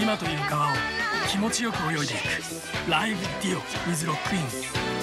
島という川を気持ちよく泳いでいくライブディオ with ロックイン。